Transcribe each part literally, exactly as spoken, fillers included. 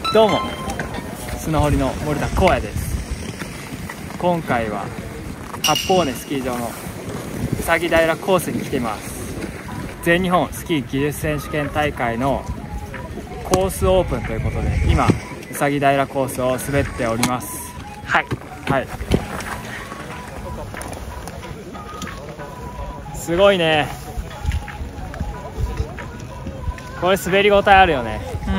どうも、スノホリの森田光也です。今回は八方根スキー場のうさぎ平コースに来ています。全日本スキー技術選手権大会のコースオープンということで、今うさぎ平コースを滑っております。 はいはい、すごいね。これ滑りごたえあるよね。 うん。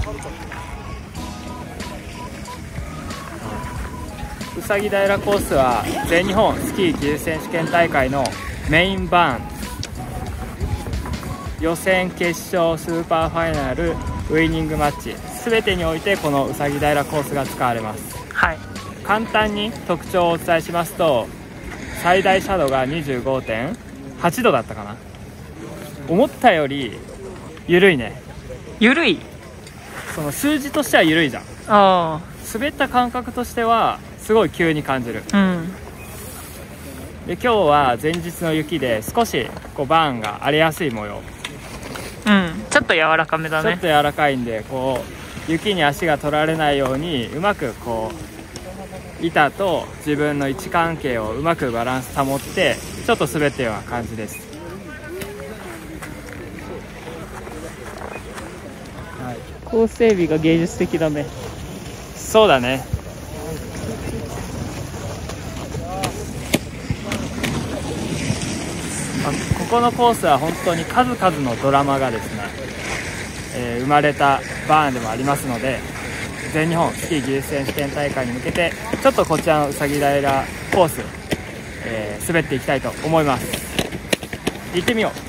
うさぎ平コースは全日本スキー技術選手権大会のメインバーン、予選、決勝、スーパーファイナル、ウイニングマッチ、全てにおいてこのうさぎ平コースが使われます。 はい。 簡単に特徴をお伝えしますと、最大斜度が にじゅうごてんはち 度だったかな。思ったより緩いね。 緩い。 その数字としては緩いじゃん。 あ滑った感覚としてはすごい急に感じる。 あ。うん。 で、今日は前日の雪で少しこうバーンが荒れやすい模様。 うん。ちょっと柔らかめだね。 ちょっと柔らかいんで、こう雪に足が取られないようにうまくこう板と自分の位置関係をうまくバランス保ってちょっと滑ったような感じです。はい、 コース整備が芸術的だね。 そうだね。ここのコースは本当に数々のドラマがですね、えー、生まれたバーンでもありますので、全日本スキー技術選手権大会に向けてちょっとこちらのうさぎ平コース、えー、滑っていきたいと思います。行ってみよう。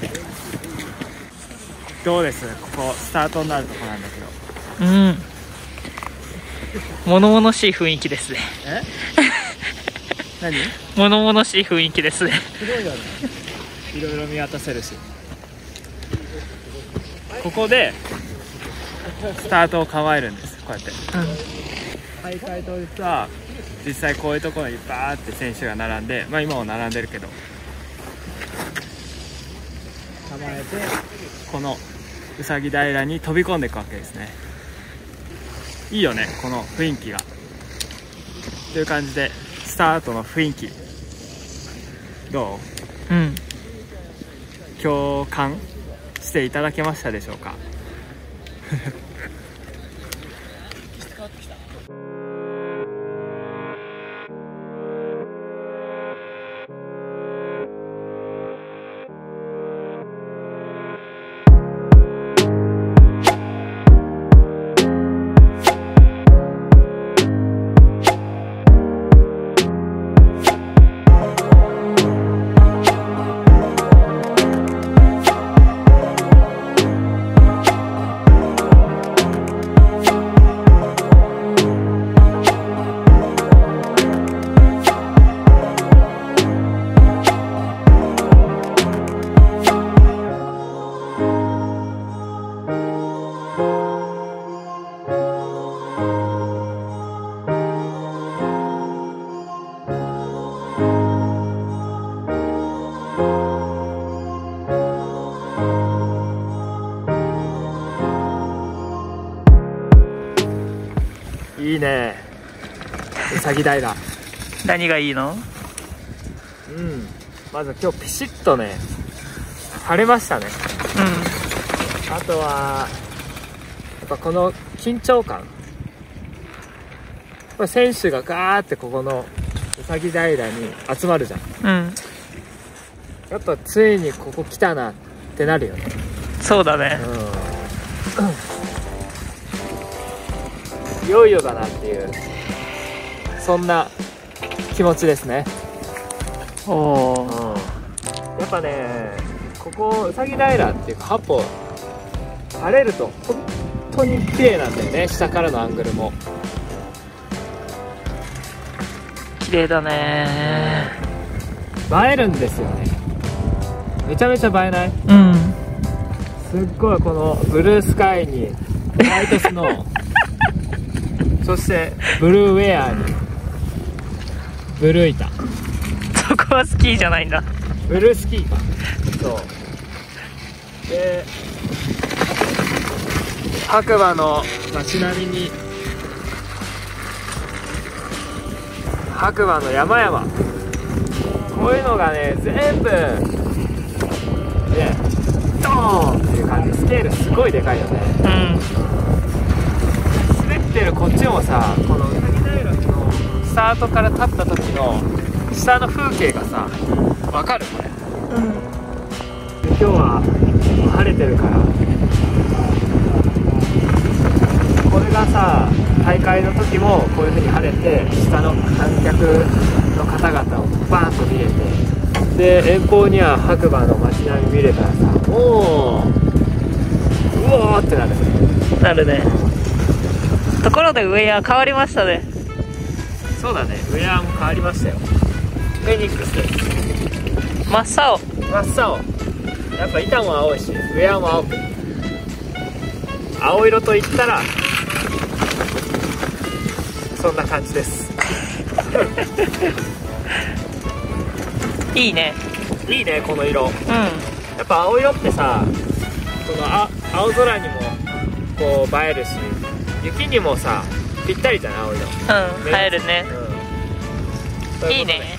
どうです？ここスタートになるところなんだけど。 うん。物々しい雰囲気ですね。 え？何？ 物々しい雰囲気ですね。 すごいよね。いろいろ見渡せるし。ここでスタートを構えるんです。こうやって。 うん。 大会当日は実際こういうところにバーって選手が並んで、まあ今も並んでるけど、構えてこのうさぎ平に飛び込んでいくわけですね。いいよね、この雰囲気が。という感じでスタートの雰囲気どう？ うん。 共感していただけましたでしょうか？いいね、うさぎ平。 何がいいの？ うん、まず今日ピシッとね晴れましたね。 うん。 あとはやっぱこの緊張感、これ選手がガーってここのうさぎ平に集まるじゃん。 うん。 やっぱついにここ来たなってなるよね。 そうだね。 うん、いよいよだなっていう、そんな気持ちですね。 おお、 うん、やっぱね、ここうさぎ平っていうか八方晴れると本当に綺麗なんだよね。下からのアングルも綺麗だね。 映えるんですよね。めちゃめちゃ映えない？ うん。 すっごいこのブルースカイにホワイトスノーそしてブルーウェアにブルー板。 そこはスキーじゃないんだ。 ブルースキーか。そうで、 白馬の街並みに、白馬の山々、こういうのがね全部ねドーンっていう感じ。スケールすごいでかいよね。 うん。 滑ってるこっちもさ、このうさぎ平のスタートから立った時の下の風景がさ、わかるこれ。 うん。 で今日は晴れてるから、これがさ大会の時もこういう風に晴れて、下の観客の方々をバーンと見れて、で遠方には白馬の街並み見れたらさ、おーうおーってなる。 なるね。ところでウェア変わりましたね。 そうだね、ウェアも変わりましたよ。フェニックス真っ青。 真っ青。やっぱ板も青いしウェアも青く、青色といったらそんな感じです。 いいね。 いいねこの色。 うん。 やっぱ青色ってさ、このあ青空にもこう映えるし、雪にもさぴったりじゃない青色。 うん、映えるね。 うん、 いいね。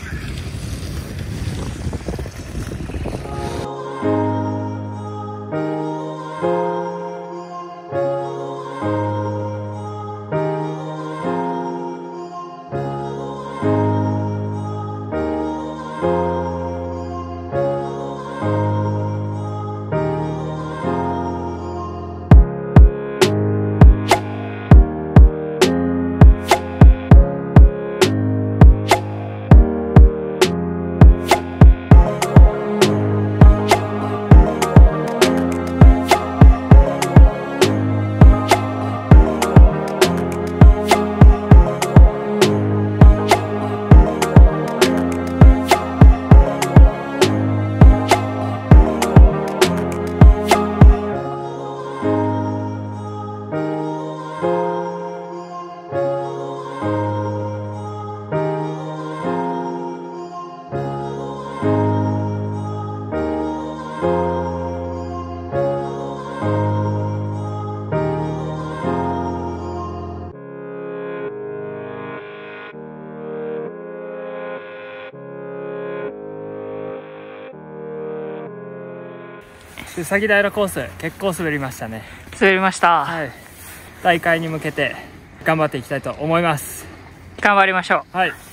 うさぎ平コース結構滑りましたね。 滑りました。 はい、大会に向けて頑張っていきたいと思います。 頑張りましょう。 はい。